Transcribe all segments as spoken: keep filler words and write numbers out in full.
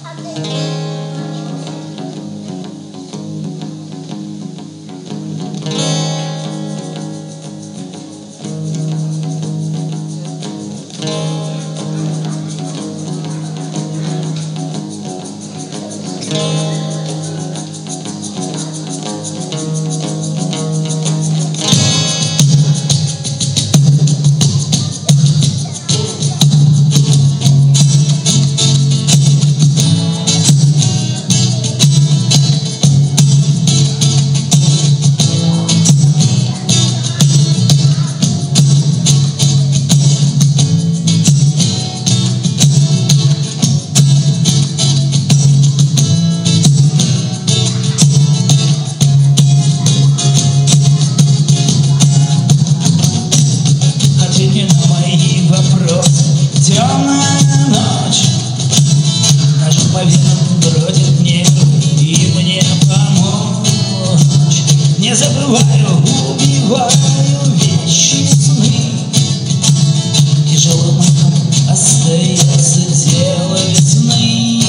Не забываю, убиваю вещи сны. Тяжелым окном остается дело весны.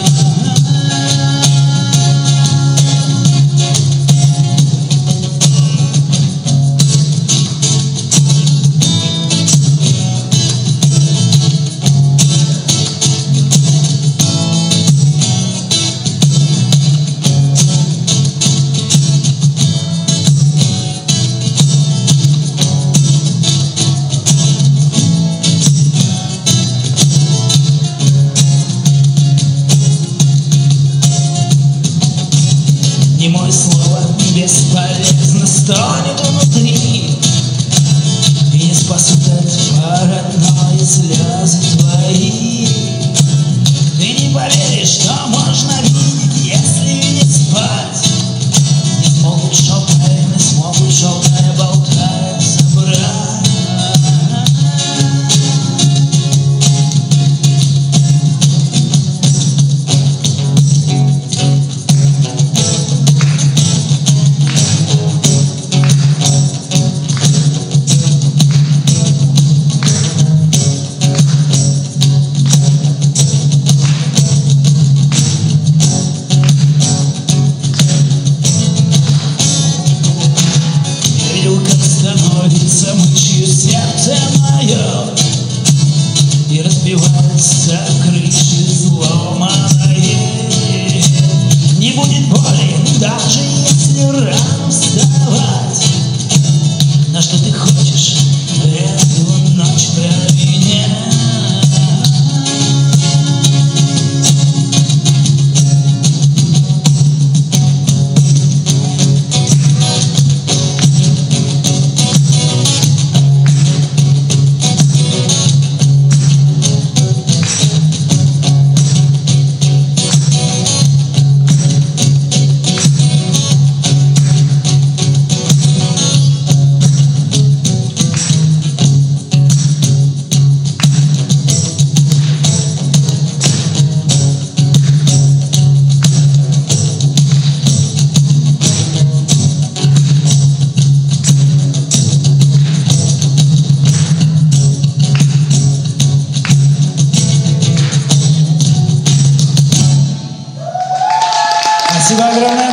И мой слово бесполезно стонет внутри, и не спасут от парадной слезы твои. Ты не поверишь, что можно видеть, если не спать. Не смогут шелкая, не смогут шелкая, болтая собрать. Становится мышью сердце мое и разбивается крыши сломанные. Не будет боли, даже если рано вставать. На что ты хочешь эту ночь променять? Спасибо огромное.